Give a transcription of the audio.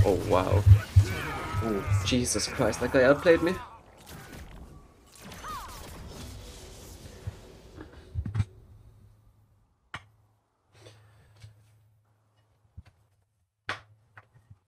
Oh wow. Oh Jesus Christ, that guy outplayed me.